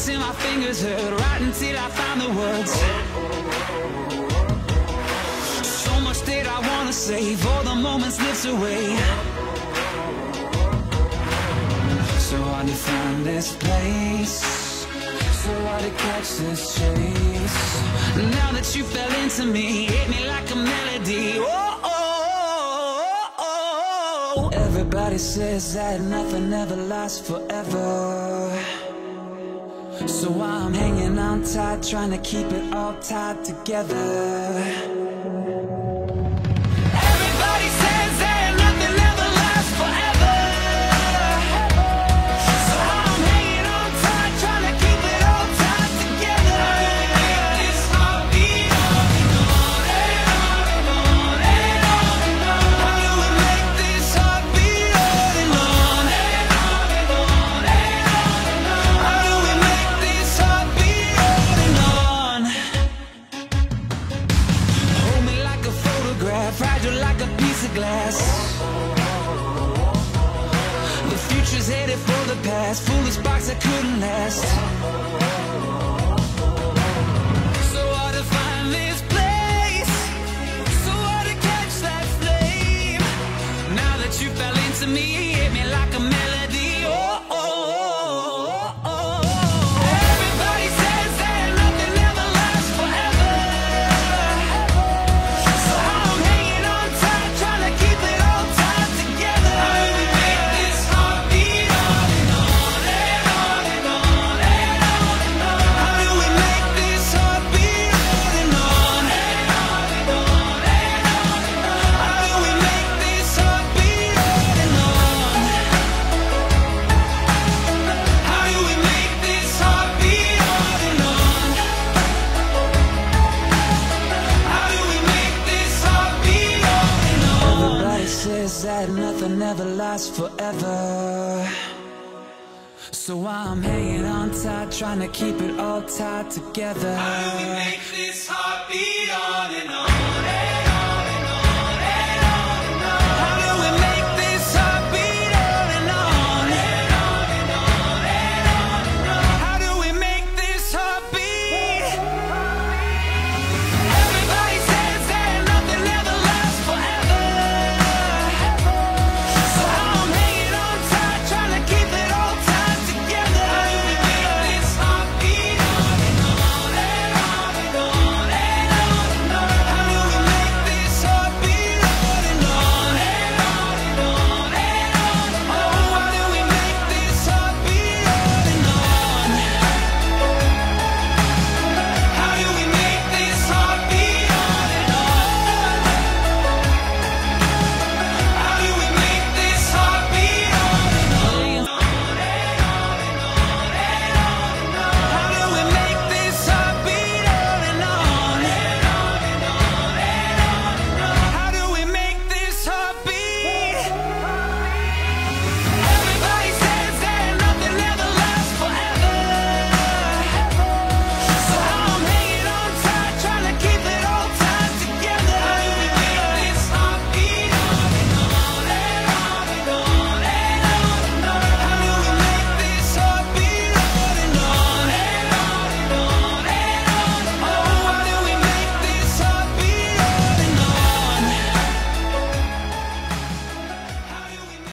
till my fingers hurt, right until I found the words. So much that I wanna say, for the moment slips away. So hard to find this place, so hard to catch this chase. Now that you fell into me, hit me like a melody. Oh, oh, oh, oh. Everybody says that nothing ever lasts forever, so I'm hanging on tight, trying to keep it all tied together. Everybody says that nothing ever lasts forever, so I'm hanging on tight, trying to keep it all tied together. Make this heart beat on and on and on and on and on and on. How do we make this heart beat on and on and on and on and on and on? How do we make this heart beat on and on? Hold me like a photograph, fragile like a piece of glass. The future's headed for the past, foolish box that couldn't last. So hard to find this place, so hard to catch that flame. Now that you fell into me, hit me like a melody. Oh, oh, oh, oh, oh. Everybody says that nothing ever lasts forever, so I'm hanging on tight, trying to keep it all tied together. How do we make this heart beat on and on and on and on and on and on? How do we make this heart beat on and on and on and on and on and on? How do we make this heart beat on and on? How do we make this heart beat on and on? How do we make this heart beat on and on? Everybody says that nothing ever lasts forever, so I'm hanging on tight, trying to keep it all tied together. How do we make this heart beat